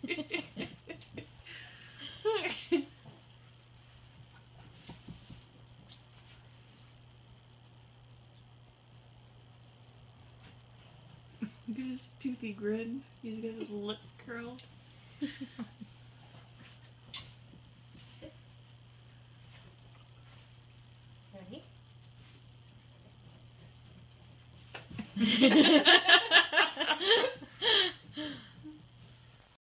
Look at his toothy grin. He's got his lip curled. Ready?